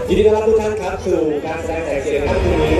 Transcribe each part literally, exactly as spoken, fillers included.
ยินดีต้อนรับทุกท่านครับสู่การแสดงแสงเสียงค่ำคืนนี้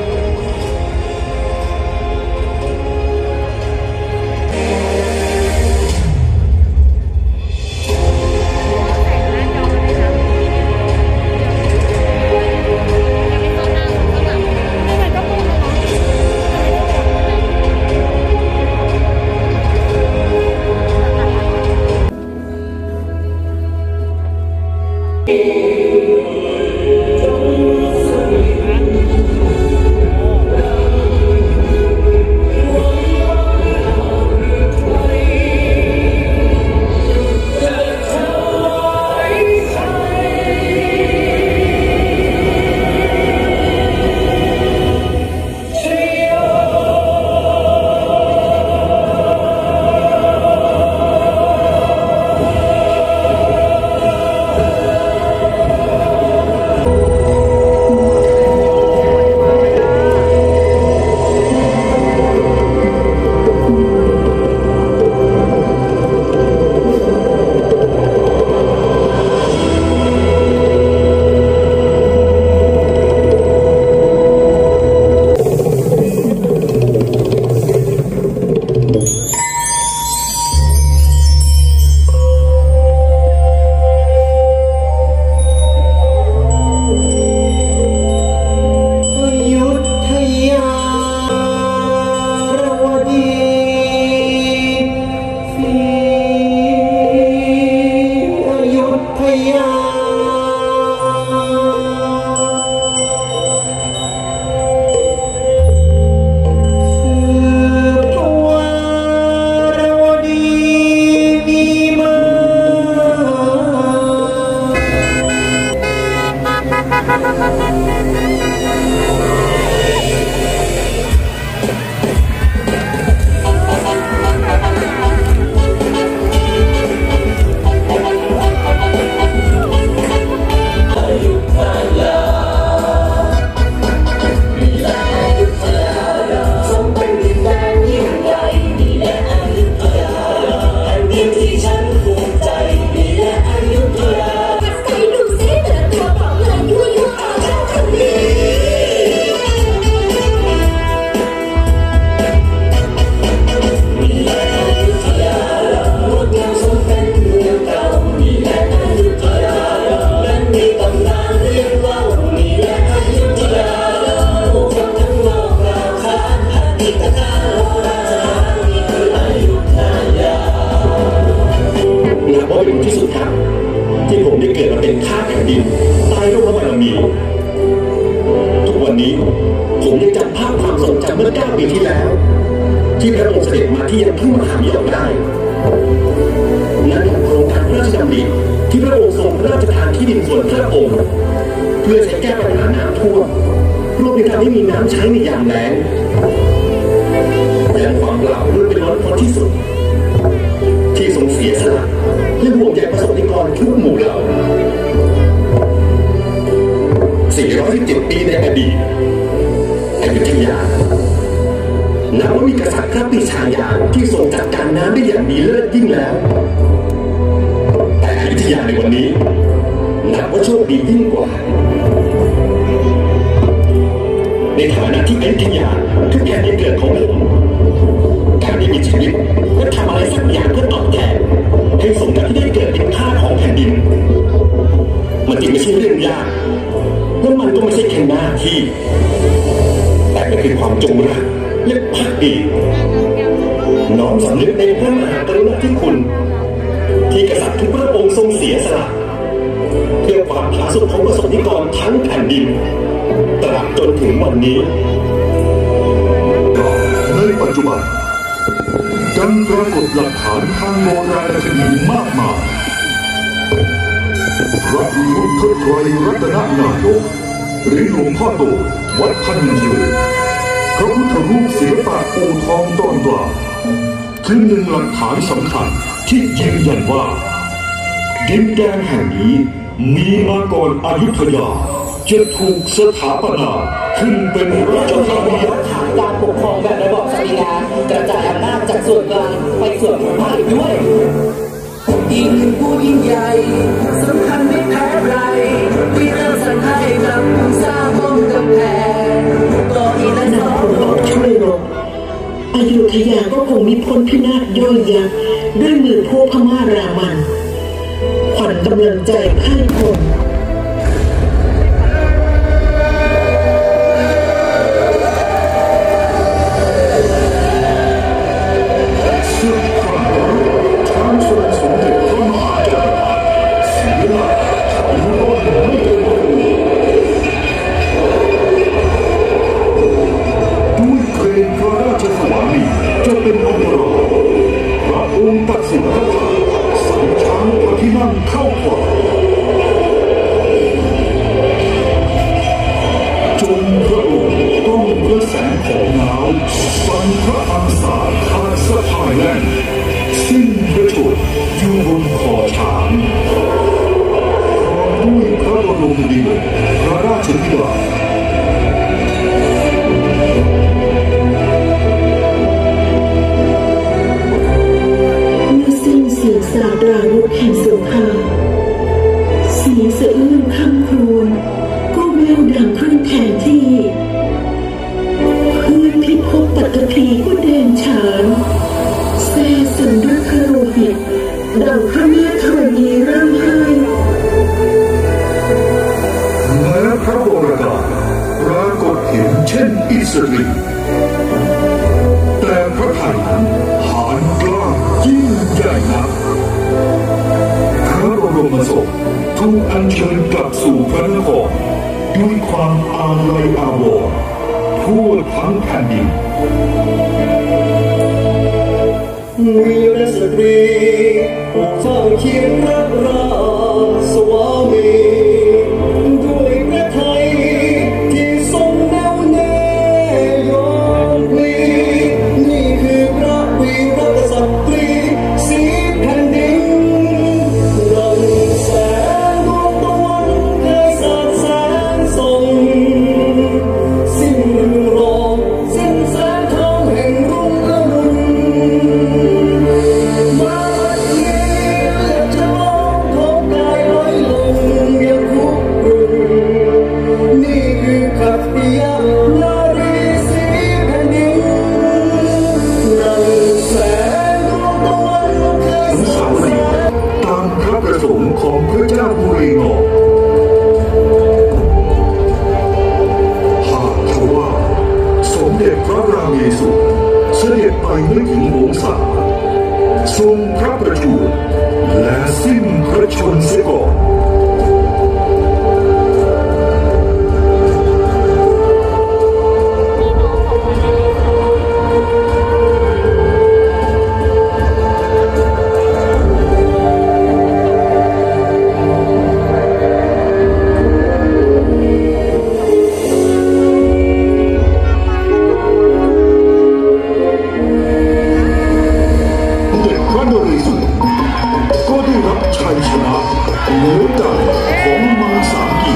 ผมยังจำภาพความทรงจำเมื่อเก้าปีที่แล้วที่พระองค์เสด็จมาที่ยังทุ่งมหาวิทยาลัยได้นั่นคือโครงการพระราชดำริที่พระองค์ทรงพระราชทานที่ดินส่วนพระองค์เพื่อใช้แก้ปัญหาน้ำท่วมรวมถึงการไม่มีน้ำใช้ในยามแล้งแต่ความเปล่าล้วนเป็นล้นพ้นที่สุดที่ทรงเสียสละและห่วงใยประสบนิกรทุกหมู่เหล่าสี่ร้อยสิบเจ็ดปีในอดีตอยุธยานับว่ามีกษัตริย์พระปรีชาญาณที่ทรงจัดการน้ำได้อย่างดีเลิศยิ่งแล้วแต่อยุธยาในวันนี้นับว่าโชคดียิ่งกว่าในฐานะที่อยุธยาทุกแผ่นดินเกิดของผมการได้มีชีวิตและทำอะไรสักอย่างเพื่อตอบแทนให้สมกับที่ได้เกิดเป็นข้าของแผ่นดินมันจึงไม่ใช่เรื่องยากและมันก็ไม่ใช่แค่หน้าที่แต่เป็นเพียงความจงรักและภักดีน้อมสำนึกในพระมหากรุณาธิคุณที่กษัตริย์ทุกพระองค์ทรงเสียสละเพื่อความผาสุกของประสบนิกรทั้งแผ่นดินตราบจนถึงวันนี้ในปัจจุบันยังปรากฏหลักฐานทางโบราณคดีมากมายพระพุทธไตรรัตนนายกหรือหลวงพ่อโตวัดพันยูพระพุทธรูปศิลปะอู่ทองตอนกลางคือหนึ่งหลักฐานสำคัญที่ยืนยันว่าดินแดนแห่งนี้มีมาก่อนอยุธยาจะถูกสถาปนาขึ้นเป็นราชธานีฐานการปกครองแบบระบอบสตรีกระจายอำนาจจากส่วนกลางไปส่วนภูมิภาคด้วยอีกหนึ่งผู้ยิ่งใหญ่สำคัญไม่แพ้ใครที่เริ่มสร้างให้กับสร้างป้องกำแพงก็อีละสองช่วยรบอยุธยาก็คงมีพ้นพินาศย่อยยับด้วยมือพวกพม่ารามันขวัญกำลังใจพ่ายพลตัดสินพระทัยสัญช้างพระที่นั่งเข้าขวาจงพระองค์ต้องพระแสงของหนาวฟันพระอังสาขาดสะพายแล่นสิ้นพระชนอยู่บนคอช้างพร้อมด้วยพระบรมเดชพระราชธิดาเสียงสาตราวุธแห่งสงครามเสียงสะอื้นคำครวญก็แววดังขึ้นแทนที่พื้นพิภพปัตตภีก็เดินฉานแซ่สันด้วยพระโลหิตดังพระแม่ธรณีร่ำไห้แม้พระวรกายปรากฏเห็นเช่นอิสริแต่พระทัยนั้นหาญกล้ายิ่งใหญ่นักพระบรมศพถูกอัญเชิญกลับสู่พระนครด้วยความอาลัยอาวรณ์ทั่วทั้งแผ่นดินวีรสตรีผู้เฝ้าเคียงพระราชวามีด้วยพระทัยที่ทรงแน่วแน่ยอมพลีนี่คือพระวีรกษัตรีสีแผ่นดินดังแสงดวงตะวันเคยสาดแสงส่องสิ้นรุ่งโรจน์สิ้นแสงทองแห่งรุ่งอรุณมาบัดนี้เลือดจะมองของกายลอยลงยังคุกรุ่นนี่คือขัตติยานารีสีแผ่นดินดังแสงดวงตะวันเคยสาดแสงตามพระประสงค์ของพระเจ้าบุรีงอหากทว่าสมเด็จพระราเมศวรเสด็จไปไม่ถึงวงศาทรงพระประชวรและสิ้นพระชนม์เสียก่อนเหนือใจของมังสากี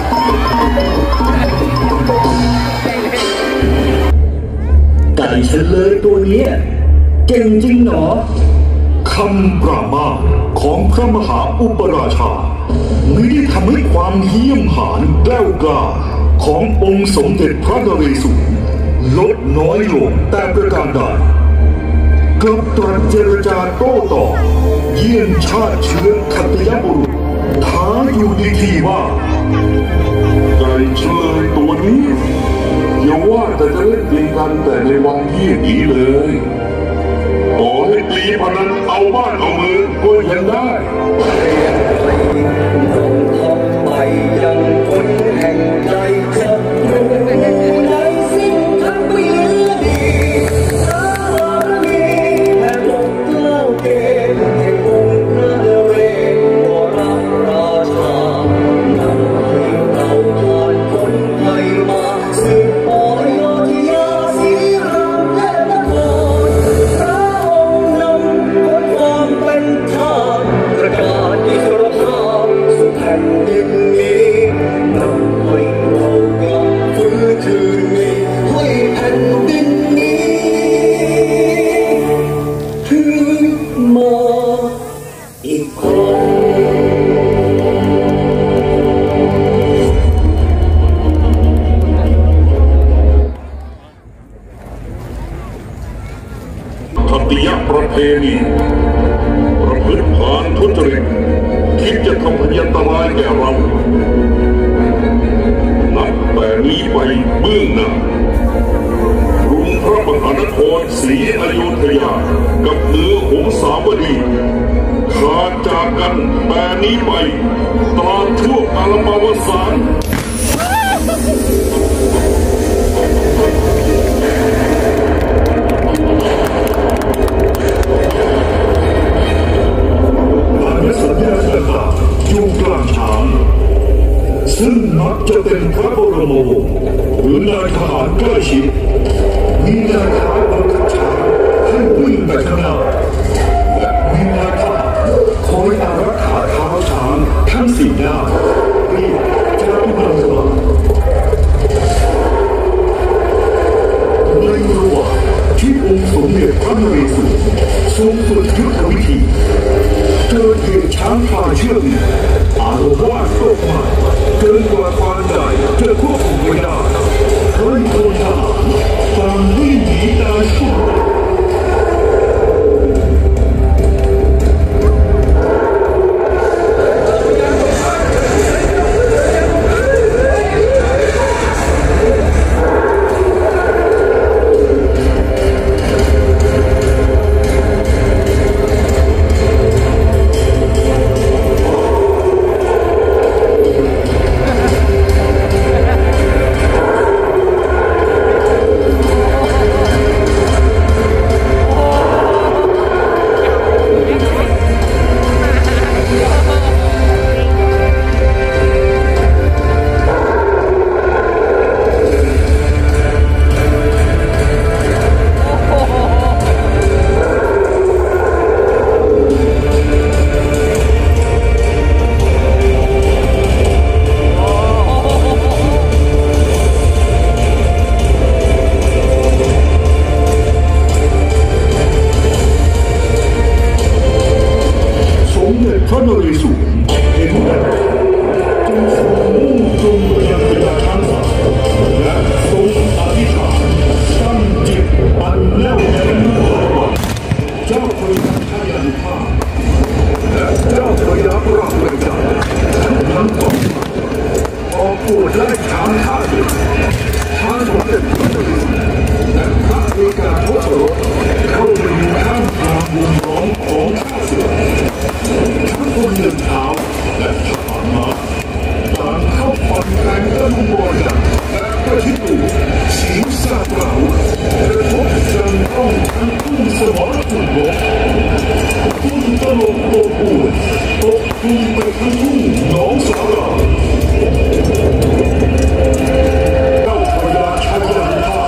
ไก่เฉลยตัวนี้เก่งจริงหนอคำปรามาสของพระมหาอุปราชาไม่ได้ทำให้ความเหี้ยมหาญแกล้วกล้าขององค์สมเด็จพระนเรศวรลดน้อยลงแต่ประการใดกลับตรัสเจรจาโต้ตอบเยี่ยนชาติเชื้อขัตติยบุรุษท้าอยู่ในที่ว่าไก่เฉลยตัวนี้อย่าว่าแต่จะเล่นตีกันแต่ในวังยี่นี้เลยต่อให้ตีพนันเอาบ้านเอาเมืองก็ยังได้คงทำไปยังคนแห่งใจจะรู้ในสิ้นทั้งปีดีสามีแห่งลงเกล้าเกณฑ์แห่งองค์พระนเรศวรราชานำให้เราผ่านคนไทยมาสืบปอโยธยาสีรามและนครพระองค์นำคนความเป็นทาสประกาศอิสรภาพสู่แผ่นคติยประเพณีประพฤติผ่านทุจริตคิดจะทำพยันตรายแก่เรานับแต่นี้ไปเบื้องหน้ากรุงพระมหานครศรีอยุธยากับเนื้อหงสาวดีขาดจากกันแต่นี้ไปตราบชั่วกาลปวสานสัญญาต่างๆอยู่กลางทางซึ่งมักจะเป็นพระบรมวงศ์หรือนายทหารใกล้ชิดมีนายทหารบังคับช้างให้วิ่งไปข้างหน้าและมีนายทหารคอยอารักขาเท้าช้างทั้งสี่หน้าเรียกเจ้าพระบาทในระหว่างที่องค์สมเด็จพระนเรศวรทรงฝึกยุทธวิธีเกิดเหตุช้างพลายเชือกหนึ่งอารวาสตกมาเกินกว่าความใดจะควบคุมไว้ได้เพราะพลทหารต่างวิ่งหนีตายสุดพระนเรศวรเห็นดังจึงทรงมุ่งตรงไปยังพญาช้างศึกและทรงอธิษฐานตั้งจิตอันแน่วแน่ว่าเจ้าพระยาชายันภาและเจ้าพระยาพระเวททั้งสองออกโปรดไล่ช้างข้าศึกช้างสมเด็จพระนเรศวรและพระเอกาทศรถเข้าไปอยู่ข้างทางวงล้อมของข้าศึกทั้งคนหนึ่งเท้าและทหารม้าต่างเข้าฟันแทงตะลุมบอลดังและประชิดตัวฉีกซากเหล่ากระทบจังต้องทั้งทุ่งสมรภูมิบกทุ่งตลกโตปูนตกทุ่งไปทั้งทุ่งหนองสาราเจ้าพระยาชายันภา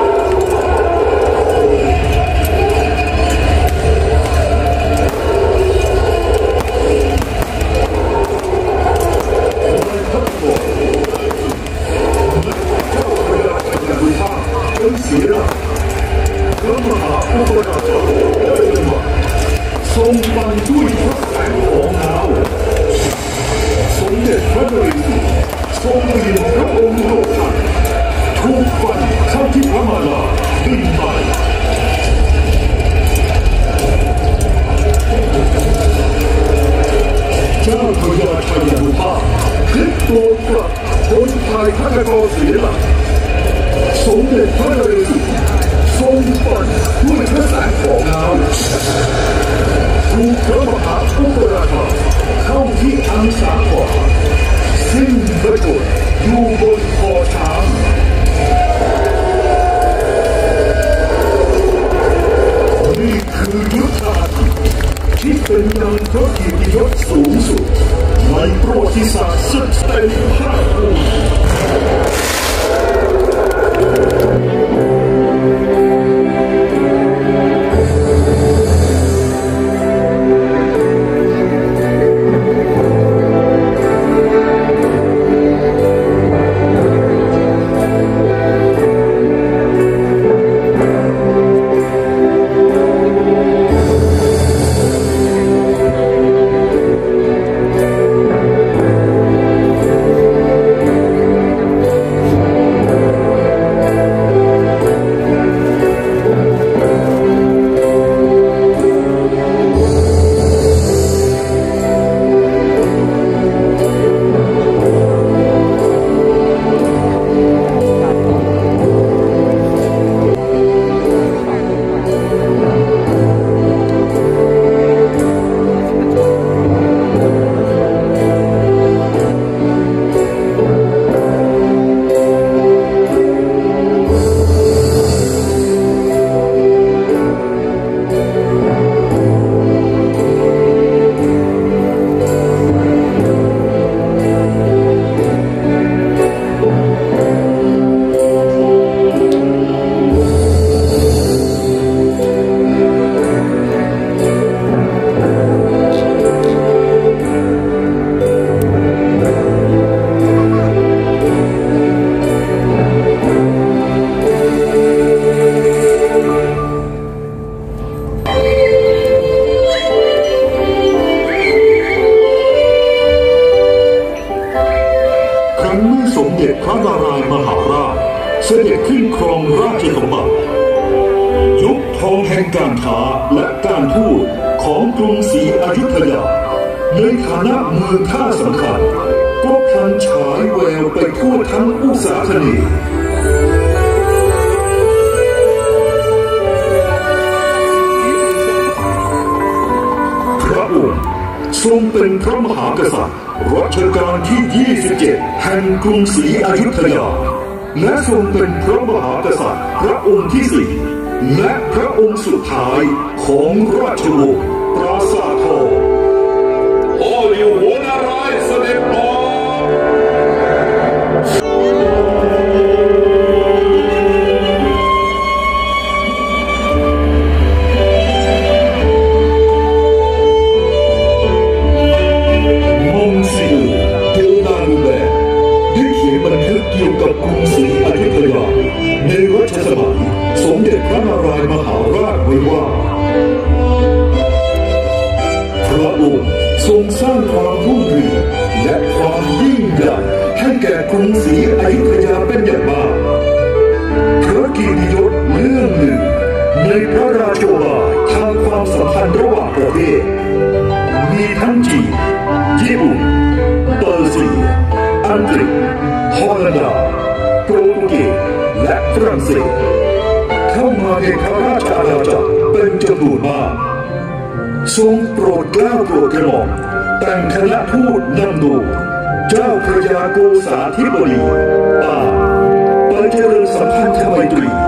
เสียพระมหาอุปราชได้จังหวะทรงฟันด้วยพระแสงของดาวสมเด็จพระนเรศวรทรงเปลี่ยนพระองค์โลกทันถูกฟันเข้าที่พระมาลาดิ้นไปเจ้าพระยาชัยนุภาพพลิกตัวกลับโดยพายพระนครเสียหลักสมเด็จพระนเรศวรทรงฟันด้วยพระแสงของดาวถูกพระมหาอุปราชเข้าที่อังสาขวาสิ้นประโยชน์อยู่บนคอช้างทองแห่งการค้าและการทูตของกรุงศรีอยุธยาในฐานะเมืองท่าสำคัญก็พลันฉายแววไปทั่วทั้งอุษาคเนย์พระองค์ทรงเป็นพระมหากษัตริย์รัชกาลที่ยี่สิบเจ็ดแห่งกรุงศรีอยุธยาและทรงเป็นพระมหากษัตริย์พระองค์ที่สี่และพระองค์สุดท้ายของราชวงศ์ปราสาททองโอ้อยู่หัวนาร้ายเสด็จออกเกี่ยวกับกรุงศรีอยุธยาในรัชสมัยสมเด็จพระนารายมหาราชไว้ว่าพระองค์ทรงสร้างความรุ่งเรืองและความยิ่งใหญ่ให้แก่กรุงศรีอยุธยาเป็นอย่างมากพระเกียรติยศเรื่องหนึ่งในพระราชโอวาททางความสัมพันธ์ระหว่างประเทศมีทั้งจีนญี่ปุ่นเปอร์เซียอังกฤษฮอลันดาโปรตุเกสและฝรั่งเศสเข้ามาในพระราชอาณาจักรเป็นจำนวนมากทรงโปรดเกล้าโปรดกระหม่อมแต่งคณะทูตนำโดยเจ้าพระยาโกษาธิบดีป่าไปเจริญสัมพันธไมตรี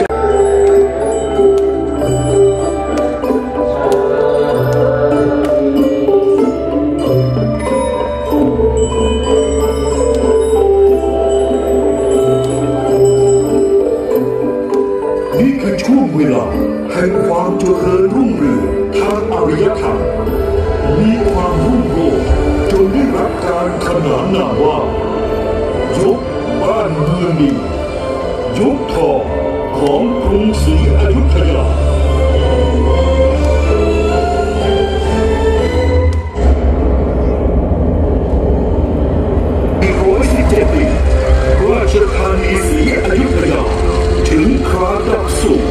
เวลาแห่งความเจริญรุ่งเรืองทางอารยธรรมมีความรุ่งโรจน์จนได้รับการขนานนามว่ายกบ้านเมืองนี้ยกทองของกรุงศรีอยุธยาอีกร้อยสิบเจ็ดปีราชธานีศรีอยุธยาถึงคราดับสูง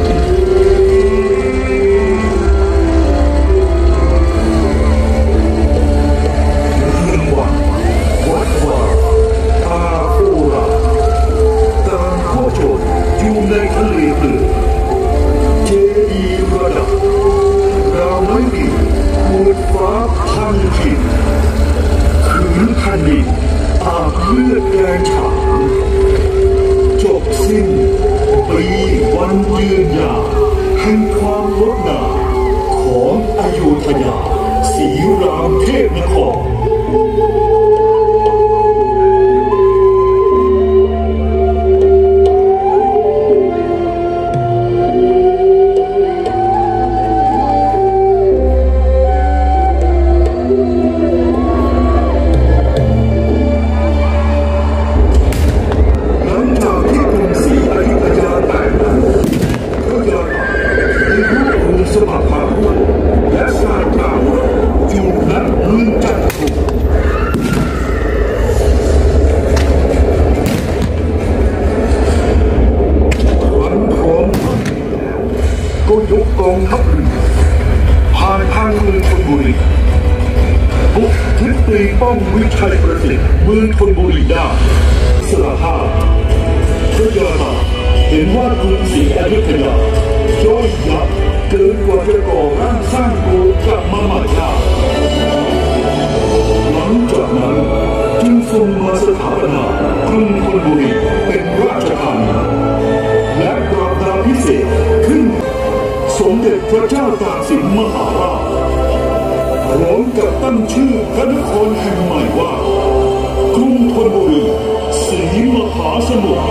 ในทะเลเปลือกเจดีย์ระดับดาวไม้ดีบนฟ้าพันทินคืนแผ่นดินอาบเลือดแดงฉานจบสิ้นปีวันยืนยาวแห่งความงดงามของอโยธยาศรีรามเทพนครยกกองทัพเรือผ่านทางเมืองธนบุรีบุกทึบตีป้อมวิชัยประสิทธิ์เมืองธนบุรีได้สละภาพพระยานาเห็นว่ากรุงศรีอยุธยาย่อยยับเกินกว่าจะก่อร่างสร้างโกกลับมาใหม่ได้หลังจากนั้นจึงทรงมาสถาปนากรุงธนบุรีเป็นราชธานีและปราบดาพิเศษขึ้นสมเด็จพระเจ้าตากสินมหาราชพร้อมกับตั้งชื่อพระนครแห่งใหม่ว่ากรุงธนบุรีศรีมหาสมุทร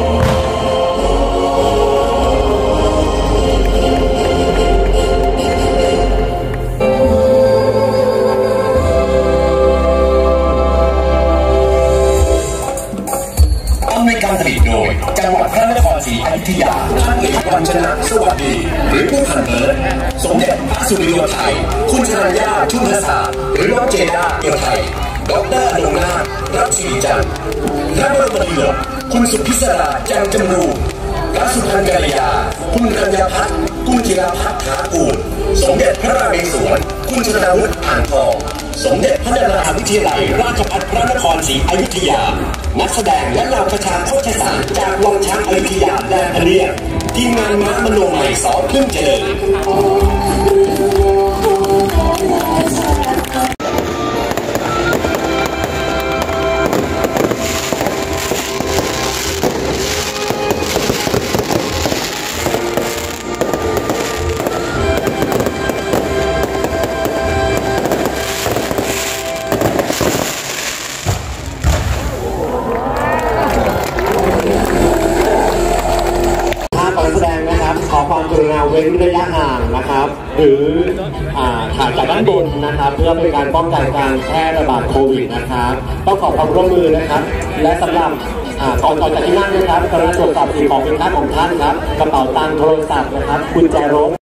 ในการผลิตโดยจังหวัดพระนครศรีอยุธยาท่านเอกวัญชนะสวัสดีหรือผู้พันเลิศสมเด็จพระสุริโยไทยคุณชนัญญาชุนทศาสตร์หรือน้องเจด้าเอียวไทยดรอนุนาถรัชศรีจันทร์พระบรมดิโลกคุณสุพิศราจันทร์จำรูพพระสุพรรณกัลยาคุณกัญญาพัฒน์คุณจิราพัฒน์ถากูลสมเด็จพระนเรศวรคุณชนาวุฒิอ่างทองสมเด็จพระนราธิวิทยาลัยราชภัฏพระนครศรีอยุธยานักแสดงและเหล่าประชาโฆษศาสตร์จากวังช้างอยุธยาและพะเนียดทีมงานม้ามโนใหม่สอพึ่งเจริญขอความกรุณาเว้นระยะห่างนะครับหรือถ่ายจากด้านบนนะครับเพื่อเป็นการป้องกันการแพร่ระบาดโควิดนะครับต้องขอความร่วมมือนะครับและสำหรับก่อนต่อจากที่นั่งนะครับกรุณาตรวจสอบสิ่งของเป็นค่าของท่านครับกระเป๋าตังค์โทรศัพท์นะครับกุญแจรถ